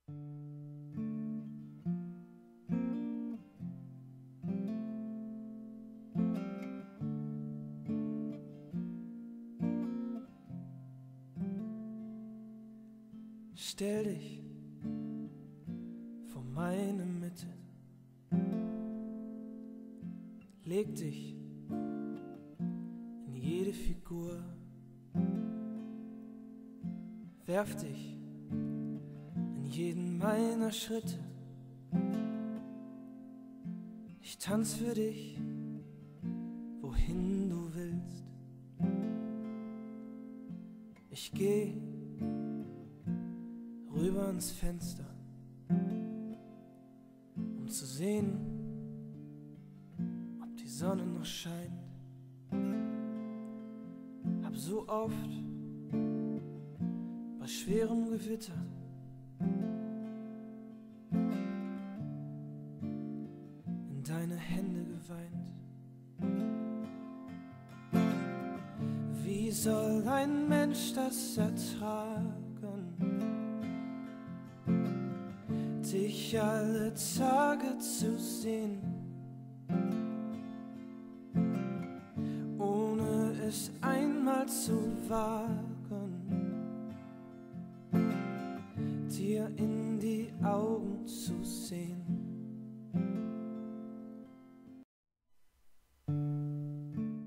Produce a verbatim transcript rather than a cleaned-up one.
Stell dich vor meine Mitte, leg dich in jede Figur, werf dich in jeden meiner Schritte. Ich tanz für dich, wohin du willst. Ich geh rüber ins Fenster, um zu sehen, ob die Sonne noch scheint. Hab so oft bei schwerem Gewitter in deine Hände geweint. Wie soll ein Mensch das ertragen, dich alle Tage zu sehen, ohne es einmal zu wagen, dir in die Augen zu sehen?